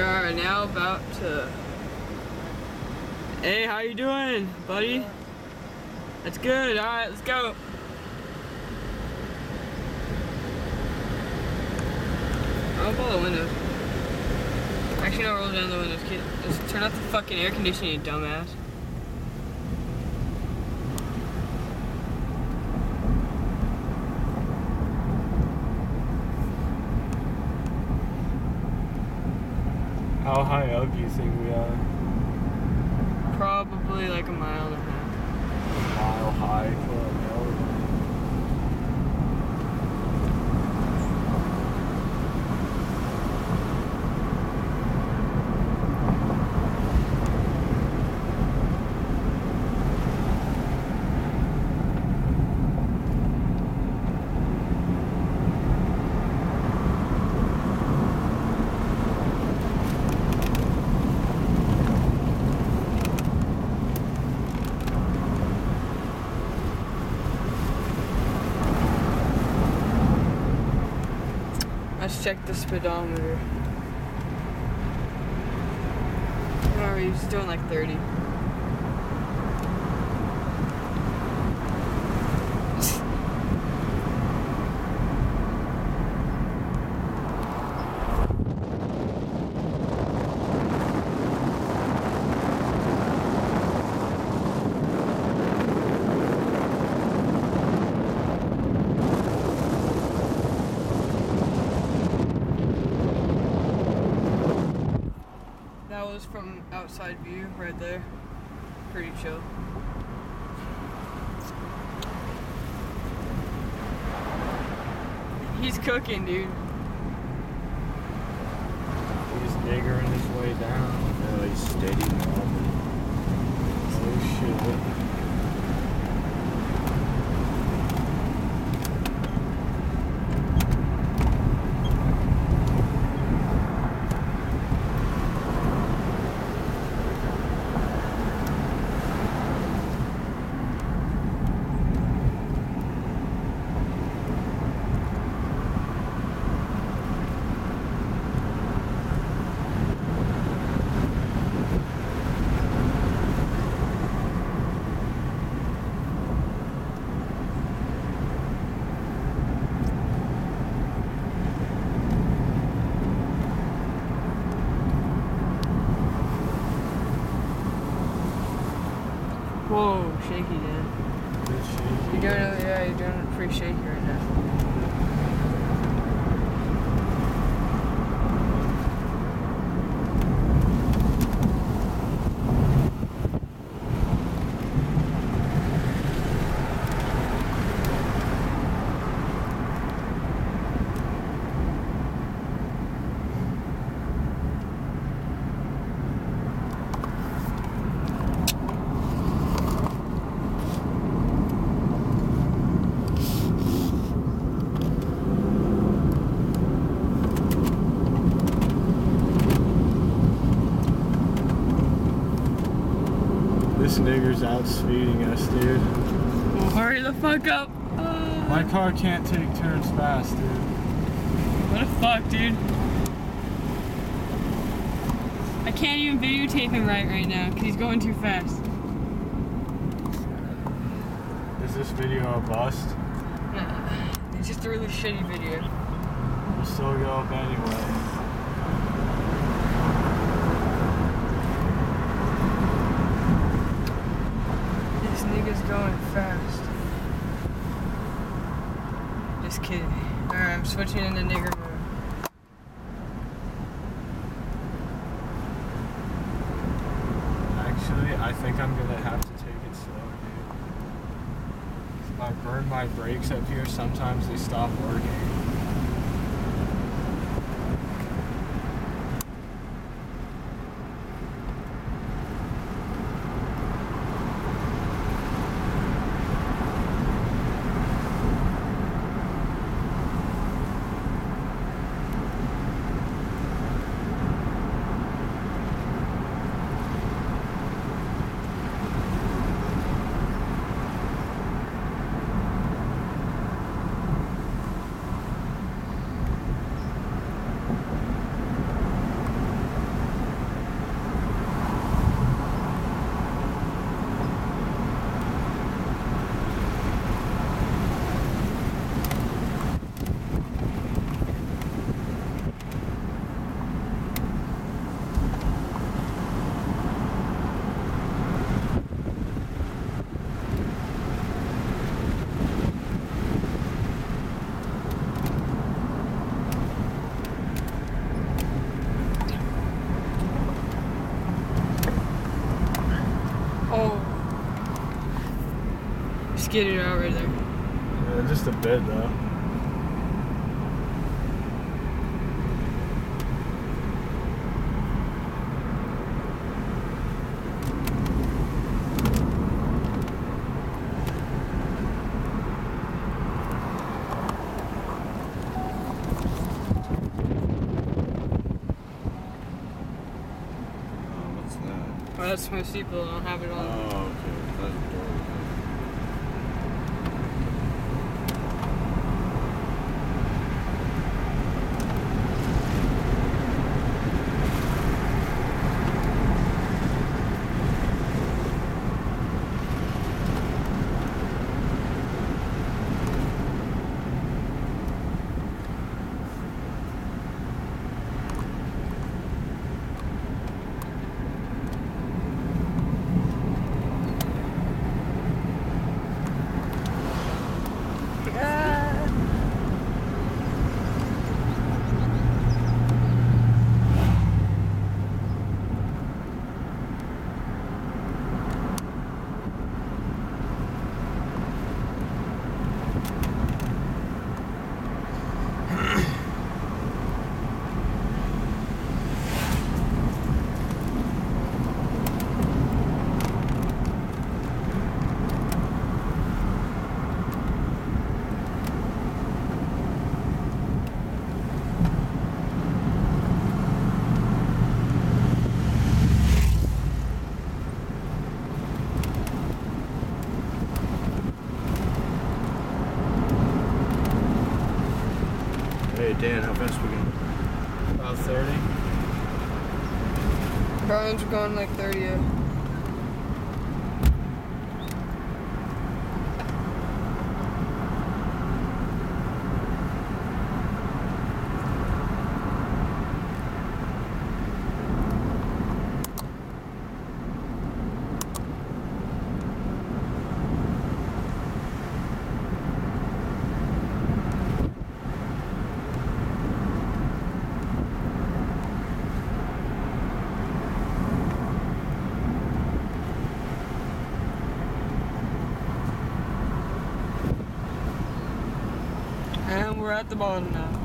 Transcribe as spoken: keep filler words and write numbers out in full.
are now about to... Hey, how you doing, buddy? That's good. All right, let's go. I'll roll the windows. Actually, no, roll down the windows, kid. Just turn off the fucking air conditioning, you dumbass. How high up do you think we are? Probably like a mile and a half. A mile high for a hill. Let's check the speedometer. Or he's doing like thirty. That was from outside view right there. Pretty chill. He's cooking, dude. He's niggering his way down. No, he's steady mobbing. Oh shit. Whoa, shaky, Dan. Shaky. You're doing it, yeah, you're doing it pretty shaky right now. This nigger's out speeding us, dude. Well, hurry the fuck up. Uh, My car can't take turns fast, dude. What the fuck, dude? I can't even videotape him right right now because he's going too fast. Is this video a bust? Nah, it's just a really shitty video. We'll still go up anyway. This nigga's going fast. Just kidding. Alright, I'm switching into nigger mode. Actually, I think I'm gonna have to take it slow, dude. If I burn my brakes up here, sometimes they stop working. skidded out right there. Yeah, just a bit though. Well, that's my seatbelt. I don't have it on. Oh, okay. That's the door. Hey Dan, how fast we going? About thirty. Brian's going like thirty. Yeah. And we're at the bottom now.